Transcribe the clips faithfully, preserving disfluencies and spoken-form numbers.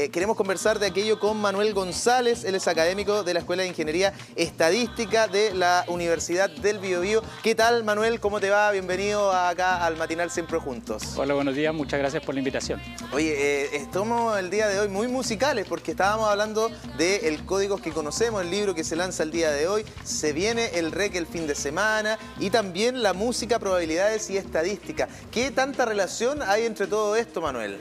eh, queremos conversar de aquello con Manuel González. Él es académico de la Escuela de Ingeniería Estadística de la Universidad del Biobío. ¿Qué tal, Manuel? ¿Cómo te va? Bienvenido acá al Matinal Siempre Juntos. Hola, buenos días. Muchas gracias por la invitación. Oye, eh, estamos el día de hoy muy musicales porque estábamos hablando del Códigos que Conocemos, el libro que se lanza el día de hoy. Se viene el R E C el fin de semana y también la música, probabilidades y estadística. ¿Qué tanta relación hay entre todo esto, Manuel?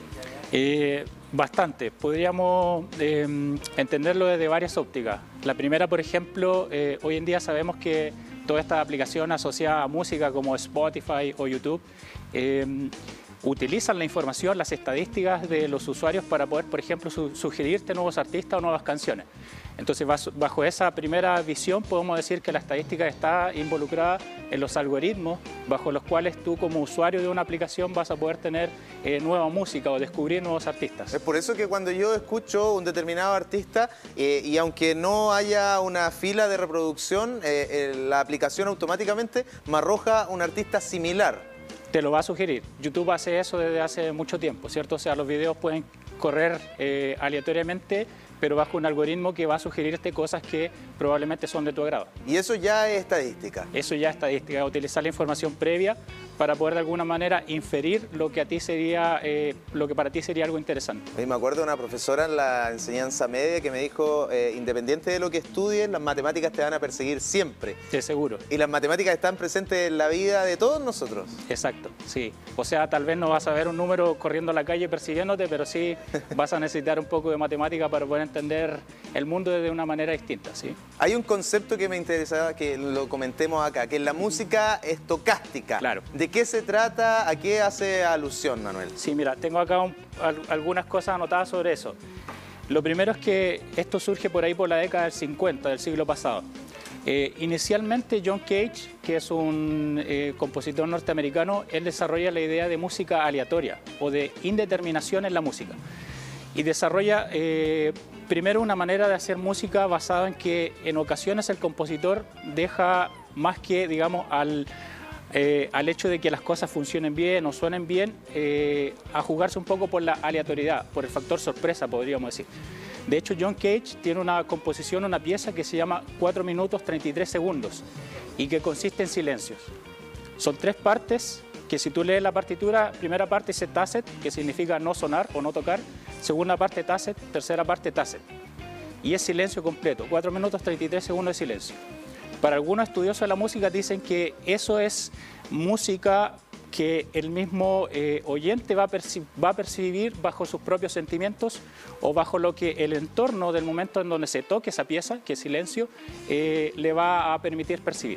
Eh, bastante. Podríamos eh, entenderlo desde varias ópticas. La primera, por ejemplo, eh, hoy en día sabemos que toda esta aplicación asociada a música como Spotify o YouTube eh, utilizan la información, las estadísticas de los usuarios para poder, por ejemplo, su sugerirte nuevos artistas o nuevas canciones. Entonces, bajo esa primera visión, podemos decir que la estadística está involucrada en los algoritmos bajo los cuales tú, como usuario de una aplicación, vas a poder tener eh, nueva música o descubrir nuevos artistas. Es por eso que cuando yo escucho un determinado artista eh, y aunque no haya una fila de reproducción, eh, eh, la aplicación automáticamente me arroja un artista similar. Te lo va a sugerir. YouTube hace eso desde hace mucho tiempo, ¿cierto? O sea, los videos pueden correr eh, aleatoriamente, pero bajo un algoritmo que va a sugerirte cosas que probablemente son de tu agrado. ¿Y eso ya es estadística? Eso ya es estadística, utilizar la información previa para poder de alguna manera inferir lo que a ti sería, eh, lo que para ti sería algo interesante. Y me acuerdo de una profesora en la enseñanza media que me dijo, eh, independiente de lo que estudies, las matemáticas te van a perseguir siempre. De seguro. Y las matemáticas están presentes en la vida de todos nosotros. Exacto, sí. O sea, tal vez no vas a ver un número corriendo a la calle persiguiéndote, pero sí vas a necesitar un poco de matemática para poder entender el mundo de una manera distinta, ¿sí? Hay un concepto que me interesaba que lo comentemos acá, que es la música estocástica. Claro. ¿De qué se trata? ¿A qué hace alusión, Manuel? Sí, mira, tengo acá un, al, algunas cosas anotadas sobre eso. Lo primero es que esto surge por ahí por la década del cincuenta del siglo pasado. Eh, inicialmente John Cage, que es un eh, compositor norteamericano, él desarrolla la idea de música aleatoria o de indeterminación en la música. Y desarrolla eh, primero una manera de hacer música basada en que en ocasiones el compositor deja más que, digamos, al, eh, al hecho de que las cosas funcionen bien o suenen bien, eh, a jugarse un poco por la aleatoriedad, por el factor sorpresa, podríamos decir. De hecho, John Cage tiene una composición, una pieza que se llama cuatro minutos treinta y tres segundos y que consiste en silencios. Son tres partes que si tú lees la partitura, primera parte dice tacet, que significa no sonar o no tocar, segunda parte tacet, tercera parte tacet. Y es silencio completo, cuatro minutos treinta y tres segundos de silencio. Para algunos estudiosos de la música dicen que eso es música que el mismo eh, oyente va a, va a percibir bajo sus propios sentimientos o bajo lo que el entorno del momento en donde se toque esa pieza, que es silencio, eh, le va a permitir percibir.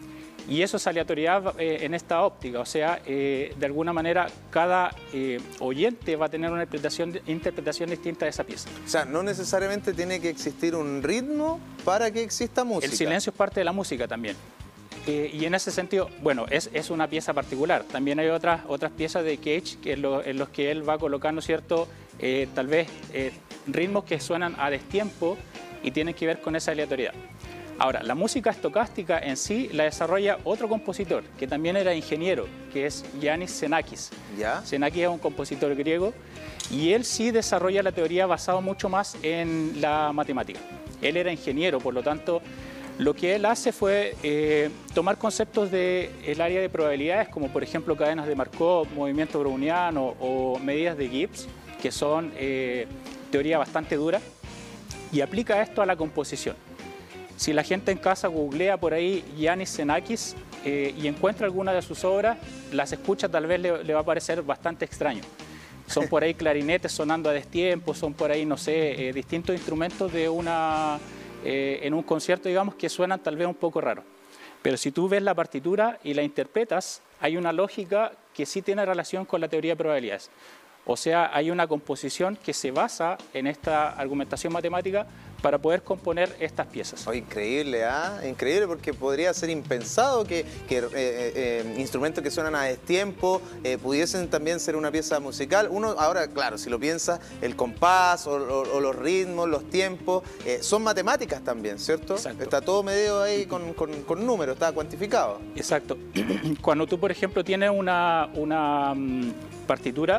Y eso es aleatoriedad eh, en esta óptica, o sea, eh, de alguna manera cada eh, oyente va a tener una interpretación, interpretación distinta de esa pieza. O sea, no necesariamente tiene que existir un ritmo para que exista música. El silencio es parte de la música también. Eh, y en ese sentido, bueno, es, es una pieza particular. También hay otras, otras piezas de Cage que en, lo, en los que él va colocando, ¿cierto? Eh, tal vez eh, ritmos que suenan a destiempo y tienen que ver con esa aleatoriedad. Ahora, la música estocástica en sí la desarrolla otro compositor que también era ingeniero, que es Yannis Xenakis. ¿Ya? Xenakis es un compositor griego y él sí desarrolla la teoría basada mucho más en la matemática. Él era ingeniero, por lo tanto, lo que él hace fue eh, tomar conceptos del área de probabilidades, como por ejemplo cadenas de Markov, movimiento browniano o medidas de Gibbs, que son eh, teoría bastante dura, y aplica esto a la composición. Si la gente en casa googlea por ahí Yannis Xenakis eh, y encuentra alguna de sus obras, las escucha, tal vez le, le va a parecer bastante extraño. Son por ahí clarinetes sonando a destiempo, son por ahí, no sé, eh, distintos instrumentos de una, eh, en un concierto, digamos, que suenan tal vez un poco raros. Pero si tú ves la partitura y la interpretas, hay una lógica que sí tiene relación con la teoría de probabilidades. O sea, hay una composición que se basa en esta argumentación matemática para poder componer estas piezas. Oh, increíble, ¿ah? ¿eh? Increíble, porque podría ser impensado que, que eh, eh, instrumentos que suenan a destiempo eh, pudiesen también ser una pieza musical. Uno, ahora, claro, si lo piensa, el compás o, o, o los ritmos, los tiempos, eh, son matemáticas también, ¿cierto? Exacto. Está todo medio ahí con, con, con números, está cuantificado. Exacto. Cuando tú, por ejemplo, tienes una, una um, partitura,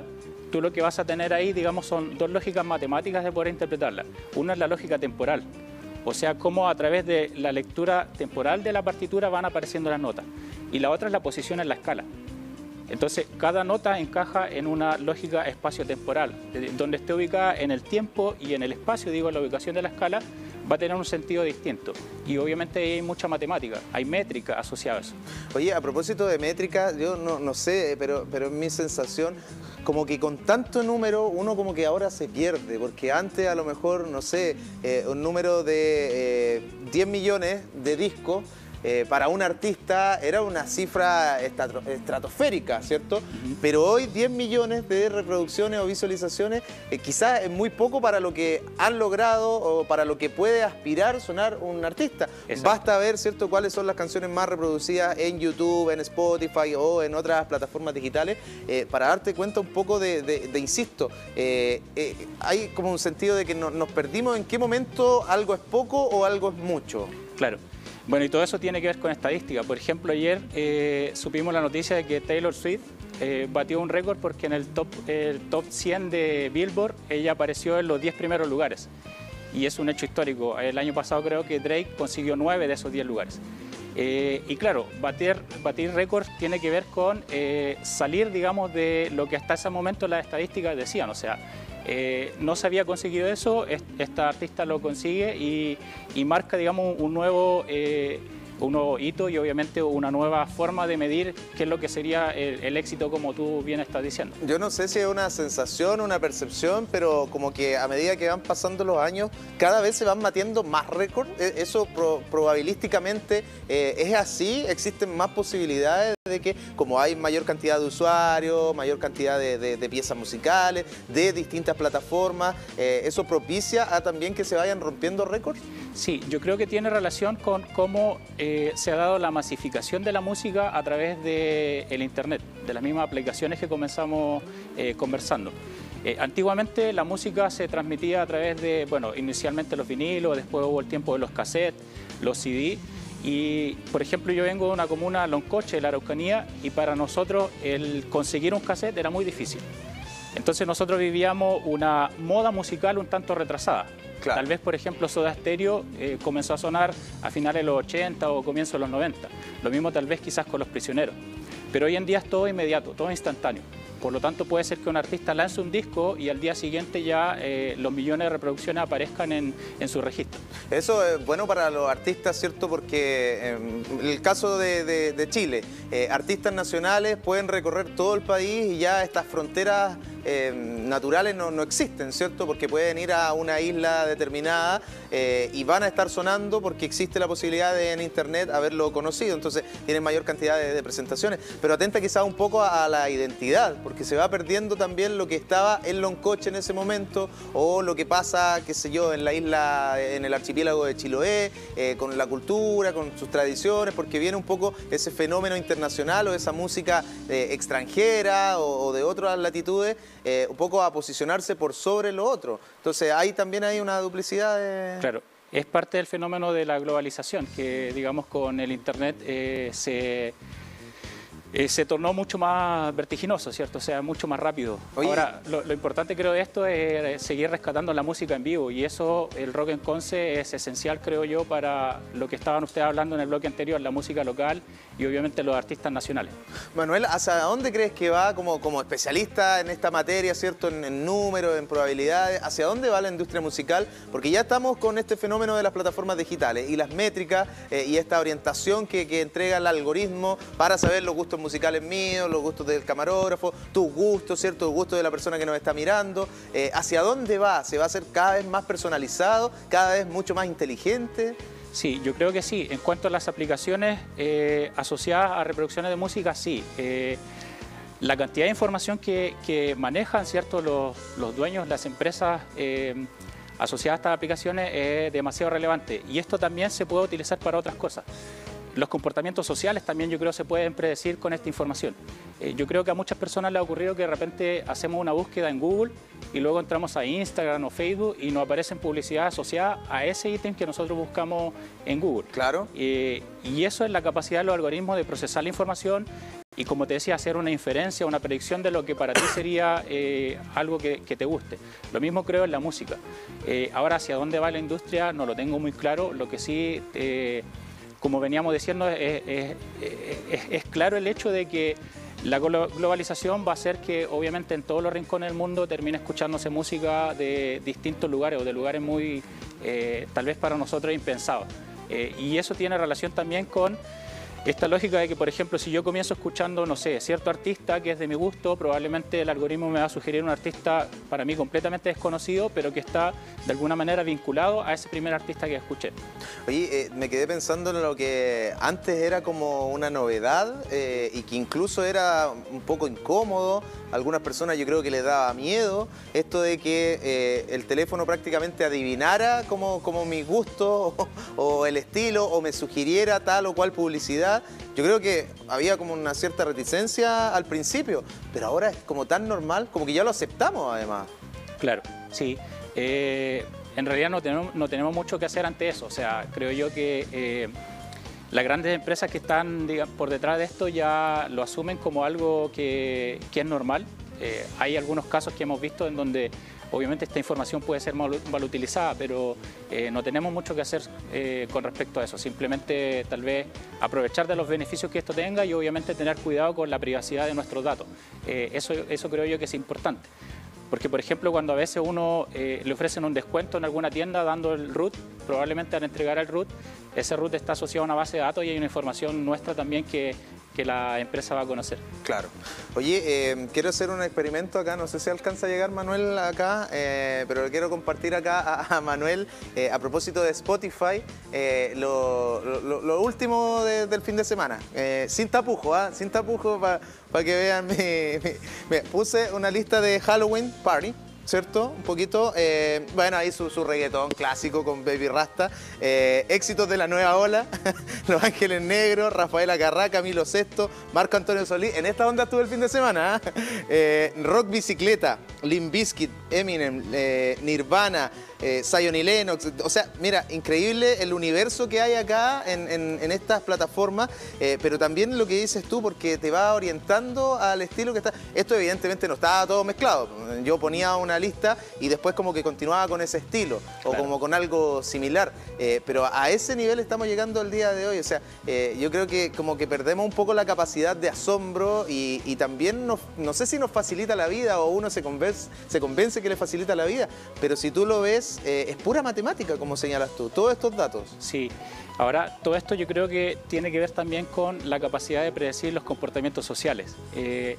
tú lo que vas a tener ahí, digamos, son dos lógicas matemáticas de poder interpretarla. Una es la lógica temporal, o sea, cómo a través de la lectura temporal de la partitura van apareciendo las notas. Y la otra es la posición en la escala. Entonces, cada nota encaja en una lógica espacio-temporal, donde esté ubicada en el tiempo y en el espacio, digo, la ubicación de la escala, va a tener un sentido distinto. Y obviamente hay mucha matemática, hay métrica asociada a eso. Oye, a propósito de métrica, yo no, no sé, pero, pero es mi sensación, como que con tanto número uno como que ahora se pierde, porque antes a lo mejor, no sé, eh, un número de eh, diez millones de discos, Eh, para un artista era una cifra estratosférica, ¿cierto? Uh-huh. Pero hoy diez millones de reproducciones o visualizaciones eh, quizás es muy poco para lo que han logrado o para lo que puede aspirar sonar un artista. Exacto. Basta ver, ¿cierto?, cuáles son las canciones más reproducidas en YouTube, en Spotify o en otras plataformas digitales eh, para darte cuenta un poco de, de, de insisto, eh, eh, hay como un sentido de que no, nos perdimos en qué momento algo es poco o algo es mucho. Claro. Bueno, y todo eso tiene que ver con estadística. Por ejemplo, ayer eh, supimos la noticia de que Taylor Swift eh, batió un récord porque en el top, el top cien de Billboard ella apareció en los diez primeros lugares. Y es un hecho histórico. El año pasado creo que Drake consiguió nueve de esos diez lugares. Eh, y claro, batir, batir récords tiene que ver con eh, salir, digamos, de lo que hasta ese momento las estadísticas decían. O sea, Eh, no se había conseguido eso, esta artista lo consigue y, y marca, digamos, un nuevo, eh, un nuevo hito y obviamente una nueva forma de medir qué es lo que sería el, el éxito, como tú bien estás diciendo. Yo no sé si es una sensación, una percepción, pero como que a medida que van pasando los años, cada vez se van batiendo más récords. Eso pro, probabilísticamente eh, es así, existen más posibilidades de que, como hay mayor cantidad de usuarios, mayor cantidad de, de, de piezas musicales, de distintas plataformas, eh, ¿eso propicia a también que se vayan rompiendo récords? Sí, yo creo que tiene relación con cómo eh, se ha dado la masificación de la música a través del Internet, de las mismas aplicaciones que comenzamos eh, conversando. Eh, antiguamente la música se transmitía a través de, bueno, inicialmente los vinilos, después hubo el tiempo de los cassettes, los C D. Y, por ejemplo, yo vengo de una comuna, Loncoche, de la Araucanía, y para nosotros el conseguir un cassette era muy difícil. Entonces nosotros vivíamos una moda musical un tanto retrasada. Claro. Tal vez, por ejemplo, Soda Stereo eh, comenzó a sonar a finales de los ochenta o comienzos de los noventa. Lo mismo tal vez quizás con Los Prisioneros. Pero hoy en día es todo inmediato, todo instantáneo. Por lo tanto, puede ser que un artista lance un disco y al día siguiente ya eh, los millones de reproducciones aparezcan en, en su registro. Eso es bueno para los artistas, ¿cierto? Porque en eh, el caso de, de, de Chile, eh, artistas nacionales pueden recorrer todo el país y ya estas fronteras eh, naturales no, no existen, ¿cierto? Porque pueden ir a una isla determinada eh, y van a estar sonando porque existe la posibilidad de en internet haberlo conocido. Entonces tienen mayor cantidad de, de presentaciones. Pero atenta quizás un poco a, a la identidad, porque se va perdiendo también lo que estaba en Loncoche en ese momento o lo que pasa, qué sé yo, en la isla, en el archipiélago de Chiloé, eh, con la cultura, con sus tradiciones, porque viene un poco ese fenómeno internacional o esa música eh, extranjera o, o de otras latitudes, eh, un poco a posicionarse por sobre lo otro. Entonces ahí también hay una duplicidad de... Claro. Es parte del fenómeno de la globalización, que digamos con el Internet eh, se... Eh, se tornó mucho más vertiginoso, ¿cierto? O sea, mucho más rápido. Oye. Ahora, lo, lo importante creo de esto es seguir rescatando la música en vivo y eso, el Rock en Conce es esencial, creo yo, para lo que estaban ustedes hablando en el bloque anterior, la música local y obviamente los artistas nacionales. Manuel, ¿hacia dónde crees que va como, como especialista en esta materia, ¿cierto? En, en números, en probabilidades, ¿hacia dónde va la industria musical? Porque ya estamos con este fenómeno de las plataformas digitales y las métricas eh, y esta orientación que, que entrega el algoritmo para saber los gustos musicales míos, los gustos del camarógrafo, tus gustos, ¿cierto? Los gustos de la persona que nos está mirando. Eh, ¿Hacia dónde va? ¿Se va a hacer cada vez más personalizado, cada vez mucho más inteligente? Sí, yo creo que sí. En cuanto a las aplicaciones eh, asociadas a reproducciones de música, sí. Eh, la cantidad de información que, que manejan, ¿cierto? Los, los dueños, las empresas eh, asociadas a estas aplicaciones es demasiado relevante. Y esto también se puede utilizar para otras cosas. Los comportamientos sociales también yo creo se pueden predecir con esta información. Eh, yo creo que a muchas personas les ha ocurrido que de repente hacemos una búsqueda en Google y luego entramos a Instagram o Facebook y nos aparecen publicidades asociadas a ese ítem que nosotros buscamos en Google. Claro. Eh, y eso es la capacidad de los algoritmos de procesar la información y como te decía, hacer una inferencia, una predicción de lo que para ti sería eh, algo que, que te guste. Lo mismo creo en la música. Eh, ahora, hacia dónde va la industria no lo tengo muy claro, lo que sí, eh, como veníamos diciendo, es, es, es, es claro el hecho de que la globalización va a hacer que obviamente en todos los rincones del mundo termine escuchándose música de distintos lugares o de lugares muy, eh, tal vez para nosotros, impensados. Eh, y eso tiene relación también con esta lógica de que, por ejemplo, si yo comienzo escuchando, no sé, cierto artista que es de mi gusto, probablemente el algoritmo me va a sugerir un artista para mí completamente desconocido, pero que está de alguna manera vinculado a ese primer artista que escuché. Oye, eh, me quedé pensando en lo que antes era como una novedad eh, y que incluso era un poco incómodo. A algunas personas yo creo que les daba miedo esto de que eh, el teléfono prácticamente adivinara como, como mi gusto o, o el estilo o me sugiriera tal o cual publicidad. Yo creo que había como una cierta reticencia al principio, pero ahora es como tan normal, como que ya lo aceptamos además. Claro, sí. Eh, en realidad no tenemos, no tenemos mucho que hacer ante eso. O sea, creo yo que eh, las grandes empresas que están, digamos, por detrás de esto ya lo asumen como algo que, que es normal. Eh, hay algunos casos que hemos visto en donde obviamente esta información puede ser mal, mal utilizada, pero eh, no tenemos mucho que hacer eh, con respecto a eso. Simplemente tal vez aprovechar de los beneficios que esto tenga y obviamente tener cuidado con la privacidad de nuestros datos. Eh, eso, eso creo yo que es importante. Porque, por ejemplo, cuando a veces uno eh, le ofrecen un descuento en alguna tienda dando el root, probablemente al entregar el root, ese root está asociado a una base de datos y hay una información nuestra también que, que la empresa va a conocer. Claro. Oye, eh, quiero hacer un experimento acá, no sé si alcanza a llegar Manuel acá, eh, pero lo quiero compartir acá a, a Manuel eh, a propósito de Spotify, eh, lo, lo, lo último de, del fin de semana, eh, sin tapujo, ¿eh? sin tapujo para pa que vean, me, me, me puse una lista de Halloween Party, ¿cierto? Un poquito, eh, bueno, ahí su, su reggaetón clásico con Baby Rasta, eh, éxitos de la nueva ola, Los Ángeles Negros, Rafael Acarrá, Camilo Sesto, Marco Antonio Solís, en esta onda estuve el fin de semana, ¿eh? Eh, Rock Bicicleta, Limp Bizkit, Eminem, eh, Nirvana, eh, Zion y Lennox, o sea, mira, increíble el universo que hay acá en, en, en estas plataformas, eh, pero también lo que dices tú, porque te va orientando al estilo que está. Esto evidentemente no estaba todo mezclado, yo ponía una lista y después como que continuaba con ese estilo, o claro, como con algo similar, eh, pero a ese nivel estamos llegando el día de hoy, o sea, eh, yo creo que como que perdemos un poco la capacidad de asombro y, y también nos, no sé si nos facilita la vida o uno se convence, se convence que le facilita la vida, pero si tú lo ves, eh, es pura matemática, como señalas tú, todos estos datos. Sí, ahora todo esto yo creo que tiene que ver también con la capacidad de predecir los comportamientos sociales. Eh,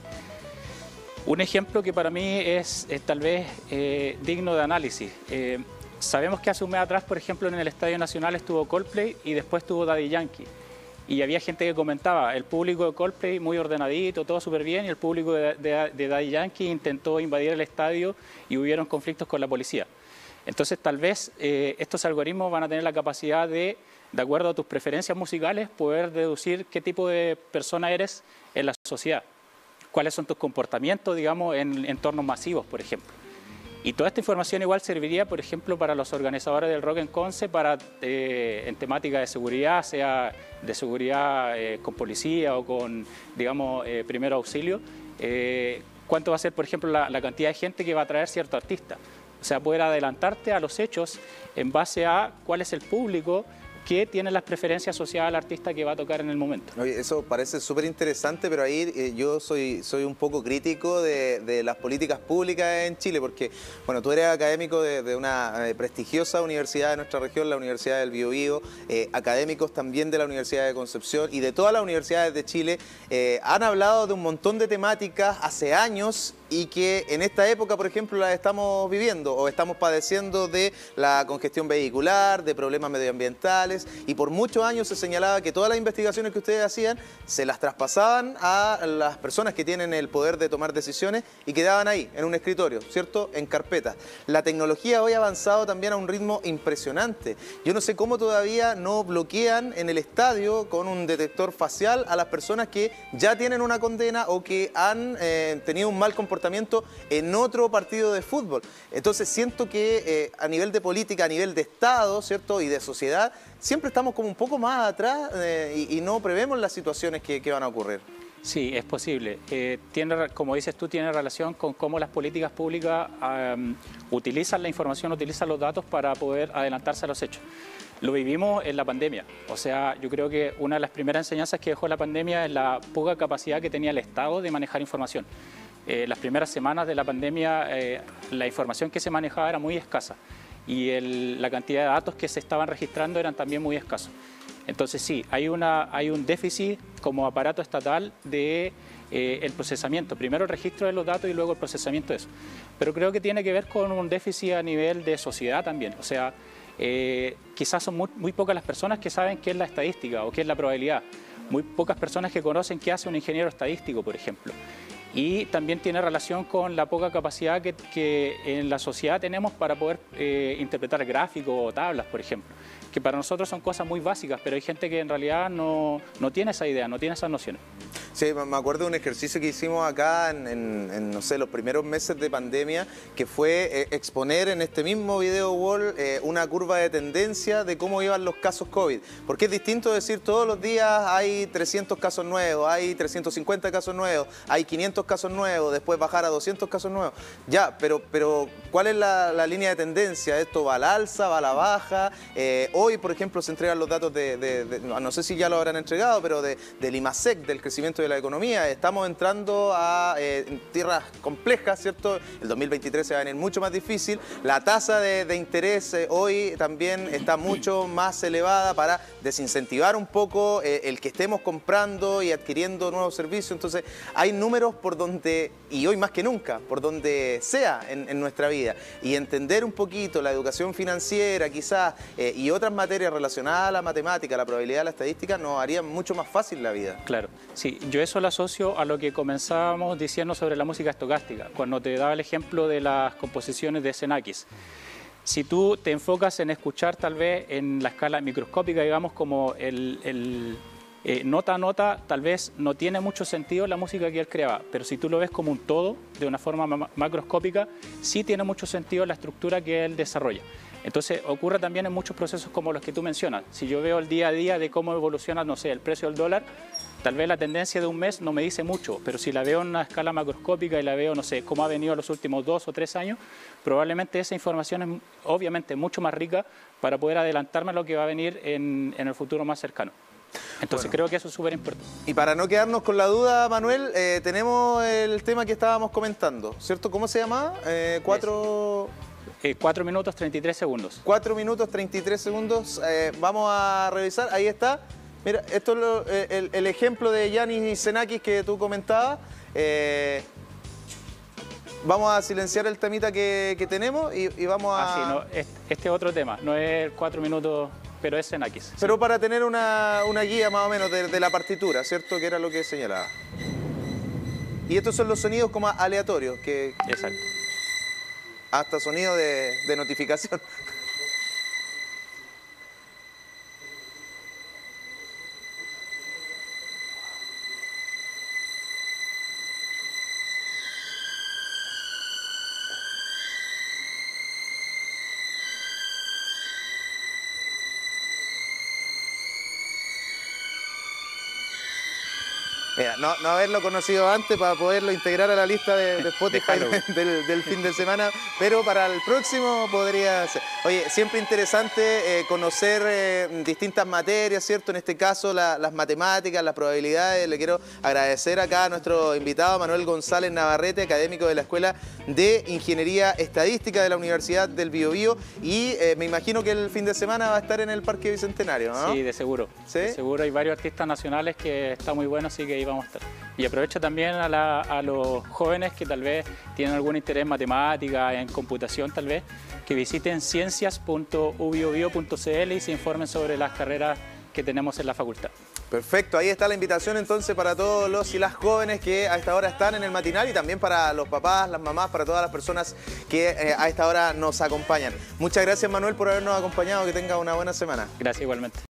Un ejemplo que para mí es, es tal vez eh, digno de análisis. Eh, sabemos que hace un mes atrás, por ejemplo, en el Estadio Nacional estuvo Coldplay y después estuvo Daddy Yankee. Y había gente que comentaba, el público de Coldplay muy ordenadito, todo súper bien, y el público de, de, de Daddy Yankee intentó invadir el estadio y hubieron conflictos con la policía. Entonces tal vez eh, estos algoritmos van a tener la capacidad de, de acuerdo a tus preferencias musicales, poder deducir qué tipo de persona eres en la sociedad. Cuáles son tus comportamientos, digamos, en entornos masivos, por ejemplo. Y toda esta información igual serviría, por ejemplo, para los organizadores del Rock en Conce, para, eh, en temática de seguridad, sea de seguridad eh, con policía o con, digamos, eh, primero auxilio. Eh, ¿Cuánto va a ser, por ejemplo, la, la cantidad de gente que va a traer cierto artista? O sea, poder adelantarte a los hechos en base a cuál es el público que tiene las preferencias asociadas al artista que va a tocar en el momento. Oye, eso parece súper interesante, pero ahí eh, yo soy, soy un poco crítico de, de las políticas públicas en Chile, porque, bueno, tú eres académico de, de una eh, prestigiosa universidad de nuestra región, la Universidad del Biobío, eh, académicos también de la Universidad de Concepción y de todas las universidades de Chile, eh, han hablado de un montón de temáticas hace años y que en esta época, por ejemplo, las estamos viviendo o estamos padeciendo de la congestión vehicular, de problemas medioambientales, y por muchos años se señalaba que todas las investigaciones que ustedes hacían se las traspasaban a las personas que tienen el poder de tomar decisiones y quedaban ahí, en un escritorio, ¿cierto?, en carpetas. La tecnología hoy ha avanzado también a un ritmo impresionante. Yo no sé cómo todavía no bloquean en el estadio con un detector facial a las personas que ya tienen una condena o que han eh, tenido un mal comportamiento en otro partido de fútbol. Entonces siento que eh, a nivel de política, a nivel de Estado, ¿cierto?, y de sociedad, siempre estamos como un poco más atrás eh, y, y no prevemos las situaciones que, que van a ocurrir. Sí, es posible. Eh, tiene, como dices tú, tiene relación con cómo las políticas públicas um, utilizan la información, utilizan los datos para poder adelantarse a los hechos. Lo vivimos en la pandemia. O sea, yo creo que una de las primeras enseñanzas que dejó la pandemia es la poca capacidad que tenía el Estado de manejar información. Eh, las primeras semanas de la pandemia, eh, la información que se manejaba era muy escasa y el, la cantidad de datos que se estaban registrando eran también muy escasos. Entonces sí, hay, una, hay un déficit como aparato estatal de eh, el procesamiento. Primero el registro de los datos y luego el procesamiento de eso. Pero creo que tiene que ver con un déficit a nivel de sociedad también. O sea, eh, quizás son muy, muy pocas las personas que saben qué es la estadística o qué es la probabilidad. Muy pocas personas que conocen qué hace un ingeniero estadístico, por ejemplo. Y también tiene relación con la poca capacidad que, que en la sociedad tenemos para poder eh, interpretar gráficos o tablas, por ejemplo, que para nosotros son cosas muy básicas, pero hay gente que en realidad no, no tiene esa idea, no tiene esas nociones. Sí, me acuerdo de un ejercicio que hicimos acá en, en, en no sé, los primeros meses de pandemia, que fue eh, exponer en este mismo video wall eh, una curva de tendencia de cómo iban los casos COVID. Porque es distinto decir todos los días hay trescientos casos nuevos, hay trescientos cincuenta casos nuevos, hay quinientos casos nuevos, después bajar a doscientos casos nuevos. Ya, pero, pero ¿cuál es la, la línea de tendencia? ¿Esto va al alza, va a la baja? Eh, hoy, por ejemplo, se entregan los datos de, de, de, no sé si ya lo habrán entregado, pero de, del IMASEC, del crecimiento de la economía. Estamos entrando a eh, tierras complejas, ¿cierto? El dos mil veintitrés se va a venir mucho más difícil. La tasa de, de interés eh, hoy también está mucho más elevada para desincentivar un poco eh, el que estemos comprando y adquiriendo nuevos servicios. Entonces, hay números por donde, y hoy más que nunca, por donde sea en, en nuestra vida. Y entender un poquito la educación financiera, quizás, eh, y otras materias relacionadas a la matemática, a la probabilidad, a la estadística, nos harían mucho más fácil la vida. Claro, sí, yo eso lo asocio a lo que comenzábamos diciendo sobre la música estocástica, cuando te daba el ejemplo de las composiciones de Xenakis. Si tú te enfocas en escuchar tal vez en la escala microscópica, digamos, como el, el eh, nota a nota, tal vez no tiene mucho sentido la música que él creaba, pero si tú lo ves como un todo, de una forma ma macroscópica, sí tiene mucho sentido la estructura que él desarrolla. Entonces ocurre también en muchos procesos como los que tú mencionas. Si yo veo el día a día de cómo evoluciona, no sé, el precio del dólar, tal vez la tendencia de un mes no me dice mucho, pero si la veo en una escala macroscópica y la veo, no sé, cómo ha venido los últimos dos o tres años, probablemente esa información es obviamente mucho más rica para poder adelantarme a lo que va a venir en, en el futuro más cercano. Entonces bueno, creo que eso es súper importante. Y para no quedarnos con la duda, Manuel, eh, tenemos el tema que estábamos comentando, ¿cierto? ¿Cómo se llama? Eh, cuatro... Eh, cuatro minutos treinta y tres segundos. cuatro minutos treinta y tres segundos. Eh, vamos a revisar. Ahí está. Mira, esto es lo, el, el ejemplo de Yanis Xenakis que tú comentabas. Eh, vamos a silenciar el temita que, que tenemos y, y vamos a... Ah, sí, no, este, este es otro tema. No es cuatro minutos, pero es Xenakis. Pero sí, para tener una, una guía más o menos de, de la partitura, ¿cierto? Que era lo que señalaba. Y estos son los sonidos como aleatorios. Que... Exacto. Hasta sonido de, de notificación. Mira, no, no haberlo conocido antes para poderlo integrar a la lista de, de Spotify del, del fin de semana, pero para el próximo podría ser. Oye, siempre interesante eh, conocer eh, distintas materias, ¿cierto? En este caso la, las matemáticas, las probabilidades. Le quiero agradecer acá a nuestro invitado Manuel González Navarrete, académico de la Escuela de Ingeniería Estadística de la Universidad del Biobío, y eh, me imagino que el fin de semana va a estar en el Parque Bicentenario, ¿no? Sí, de seguro. ¿Sí? De seguro hay varios artistas nacionales que está muy bueno, así que ahí vamos a estar. Y aprovecho también a, la, a los jóvenes que tal vez tienen algún interés en matemática, en computación tal vez, que visiten ciencias punto u biobio punto c l y se informen sobre las carreras que tenemos en la facultad. Perfecto, ahí está la invitación entonces para todos los y las jóvenes que a esta hora están en el matinal y también para los papás, las mamás, para todas las personas que eh, a esta hora nos acompañan. Muchas gracias, Manuel, por habernos acompañado, que tenga una buena semana. Gracias igualmente.